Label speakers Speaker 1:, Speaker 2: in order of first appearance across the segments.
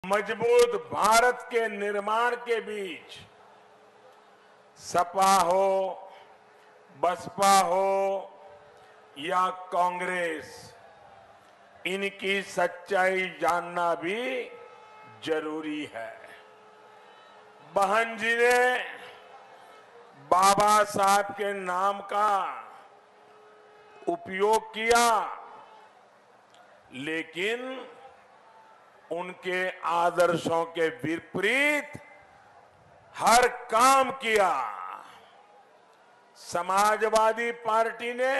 Speaker 1: मजबूत भारत के निर्माण के बीच सपा हो, बसपा हो या कांग्रेस, इनकी सच्चाई जानना भी जरूरी है। बहन जी ने बाबा साहब के नाम का उपयोग किया, लेकिन उनके आदर्शों के विपरीत हर काम किया। समाजवादी पार्टी ने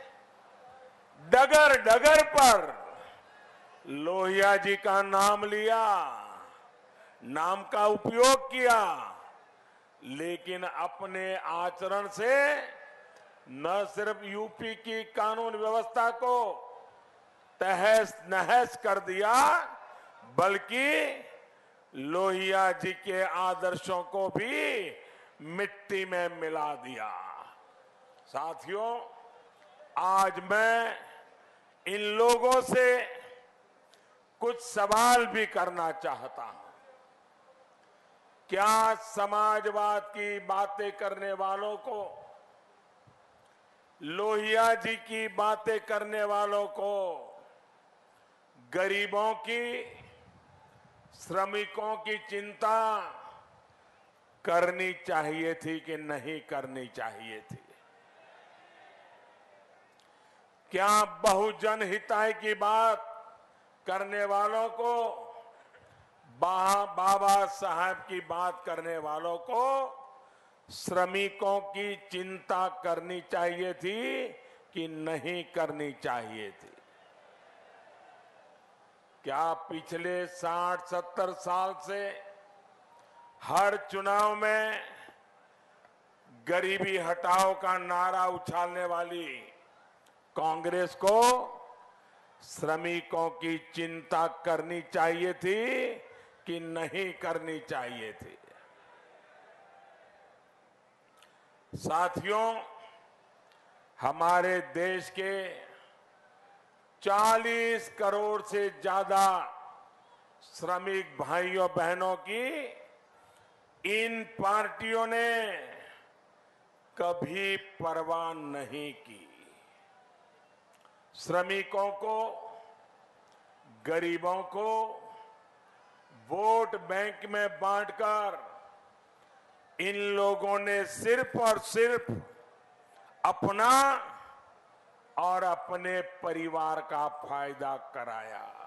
Speaker 1: डगर डगर पर लोहिया जी का नाम लिया, नाम का उपयोग किया, लेकिन अपने आचरण से न सिर्फ यूपी की कानून व्यवस्था को तहस नहस कर दिया, बल्कि लोहिया जी के आदर्शों को भी मिट्टी में मिला दिया। साथियों, आज मैं इन लोगों से कुछ सवाल भी करना चाहता हूं। क्या समाजवाद की बातें करने वालों को, लोहिया जी की बातें करने वालों को गरीबों की, श्रमिकों की चिंता करनी चाहिए थी कि नहीं करनी चाहिए थी? क्या बहुजन हिताय की बात करने वालों को, बाबा साहब की बात करने वालों को श्रमिकों की चिंता करनी चाहिए थी कि नहीं करनी चाहिए थी? क्या पिछले 60-70 साल से हर चुनाव में गरीबी हटाओ का नारा उछालने वाली कांग्रेस को श्रमिकों की चिंता करनी चाहिए थी कि नहीं करनी चाहिए थी? साथियों, हमारे देश के 40 करोड़ से ज्यादा श्रमिक भाइयों बहनों की इन पार्टियों ने कभी परवाह नहीं की। श्रमिकों को, गरीबों को वोट बैंक में बांटकर इन लोगों ने सिर्फ और सिर्फ अपना और अपने परिवार का फायदा कराया।